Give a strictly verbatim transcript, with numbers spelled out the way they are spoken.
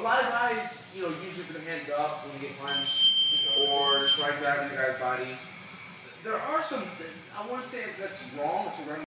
lot of guys, you know, usually put their hands up when you get punched or try grabbing the guy's body. There are some, I wouldn't say that's wrong, it's a